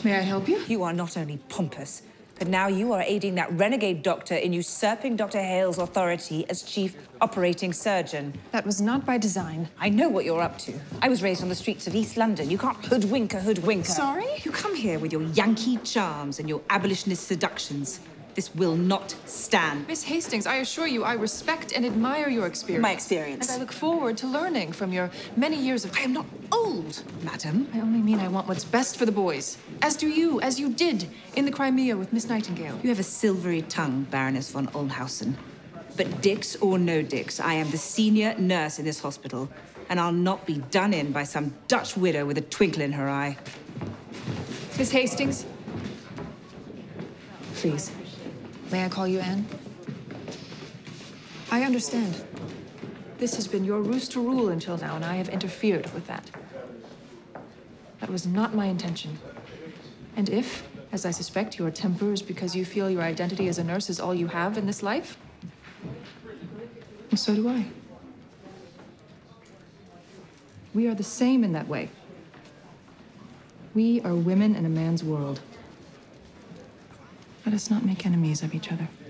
May I help you? You are not only pompous, but now you are aiding that renegade doctor in usurping Dr. Hale's authority as chief operating surgeon. That was not by design. I know what you're up to. I was raised on the streets of East London. You can't hoodwink a hoodwinker. Sorry? You come here with your Yankee charms and your abolitionist seductions. This will not stand. Miss Hastings, I assure you I respect and admire your experience. My experience. And I look forward to learning from your many years of... I am not old, madam. I only mean I want what's best for the boys. As do you, as you did in the Crimea with Miss Nightingale. You have a silvery tongue, Baroness von Olnhausen. But dicks or no dicks, I am the senior nurse in this hospital, and I'll not be done in by some Dutch widow with a twinkle in her eye. Miss Hastings? Please. May I call you Anne? I understand. This has been your rooster rule until now, and I have interfered with that. That was not my intention. And if, as I suspect, your temper is because you feel your identity as a nurse is all you have in this life, well, so do I. We are the same in that way. We are women in a man's world. Let us not make enemies of each other.